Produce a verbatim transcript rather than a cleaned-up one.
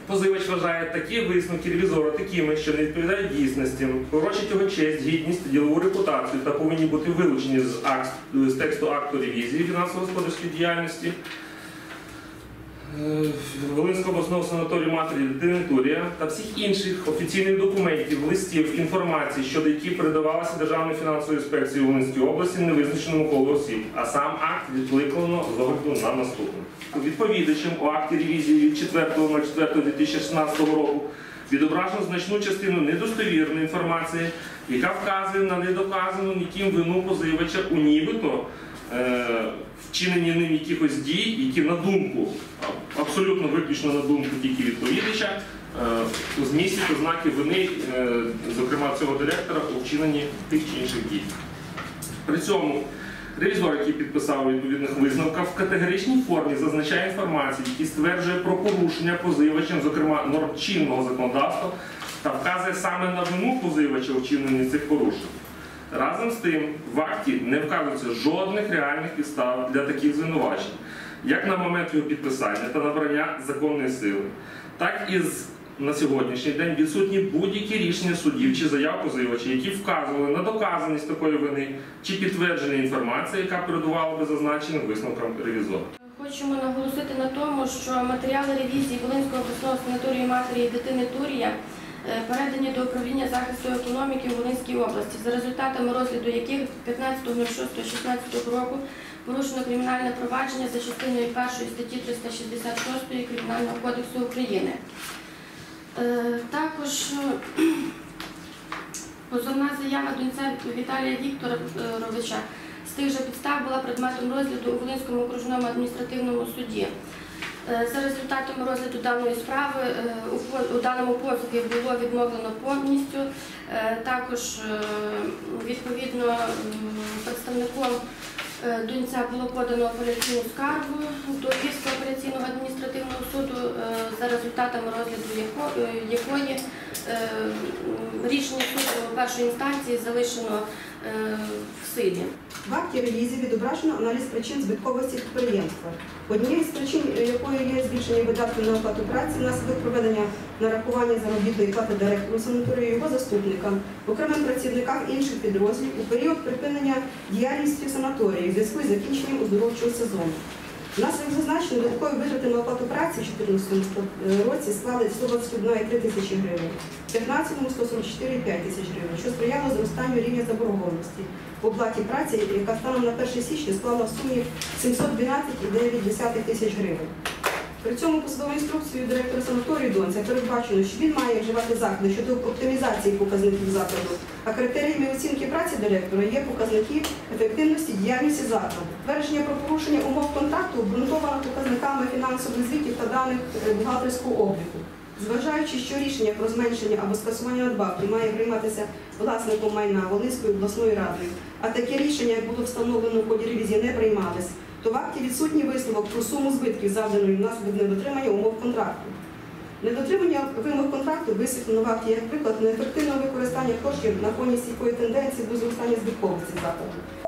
позивач вважає такі висновки ревізора такими, що не відповідають дійсності, порочать його честь, гідність, ділову репутацію та повинні бути вилучені з, акт, з тексту акту ревізії фінансово-господарської діяльності Волинського обласного санаторію матері і дитини Турія та всіх інших офіційних документів, листів, інформації, щодо яких передавалася Державною фінансовою інспекцією Волинської області невизначеному колу осіб, а сам акт відкликано з огляду на наступне. Відповідачем у акті ревізії від четвертого четвертого дві тисячі шістнадцятого року відображено значну частину недостовірної інформації, яка вказує на недоказану ніким вину позивача у нібито вчинені ним якихось дій, які на думку, абсолютно виключно на думку тільки відповідача, змістять ознаки вини, зокрема цього директора, у вчиненні тих чи інших дій. При цьому ревізор, який підписав у відповідних висновках, в категоричній формі зазначає інформацію, які стверджує про порушення позивачем, зокрема норм чинного законодавства, та вказує саме на вину позивача у вчиненні цих порушень. Разом з тим, в акті не вказується жодних реальних підстав для таких звинувачень, як на момент його підписання та набрання законної сили, так і на сьогоднішній день відсутні будь-які рішення судів чи заяв позивача, які вказували на доказаність такої вини чи підтвердження інформації, яка передувала би зазначеним висновкам ревізора. Хочемо наголосити на тому, що матеріали ревізії Волинського обласного санаторію матері і дитини Турія передані до управління захисту економіки у Волинській області, за результатами розгляду яких п'ятнадцятого шостого дві тисячі шістнадцятого року порушено кримінальне провадження за частиною першої статті триста шістдесят шість Кримінального кодексу України. Також позовна заява Дунця Віталія Вікторовича з тих же підстав була предметом розгляду у Волинському окружному адміністративному суді. За результатами розгляду даної справи у даному позові було відмовлено повністю. Також, відповідно, представником Дунця було подано апеляційну скаргу до Львівського апеляційного адміністративного суду, за результатами розгляду якої рішення суду першої інстанції залишено в силі. В акті ревізії відображено аналіз причин збитковості підприємства. Однією з причин, якою є збільшення видатків на оплату праці внаслідок проведення нарахування заробітної плати директору санаторію і його заступникам, окремим працівникам інших підрозділів у період припинення діяльності санаторію в зв'язку із закінченням оздоровчого сезону. Внаслідок зазначено, додаткові витрати на оплату праці в дві тисячі чотирнадцятому році склали сто двадцять одна цілих три тисячі гривень, в дві тисячі п'ятнадцятому – сто сорок чотири цілих п'ять тисяч гривень, що сприяло зростанню рівня заборгованості в оплаті праці, яка станом на перше січня склала в сумі сімсот дванадцять цілих дев'ять десятих тисяч гривень. При цьому посадовою інструкцією директора санаторію Донця передбачено, що він має вживати заходи щодо оптимізації показників закладу, а критеріями оцінки праці директора є показники ефективності діяльності закладу. Твердження про порушення умов контракту обґрунтовано показниками фінансових звітів та даних бухгалтерського обліку. Зважаючи, що рішення про зменшення або скасування надбавки має прийматися власником майна Волинською обласною радою, а таке рішення, як було встановлено в ході ревізії, не приймалось, то в акті відсутній висновок про суму збитків, завданої внаслідок недотримання умов контракту. Недотримання вимог контракту висвітлено в акті як приклад неефективного використання коштів на фоні стійкої тенденції до зростання збитковості закладу.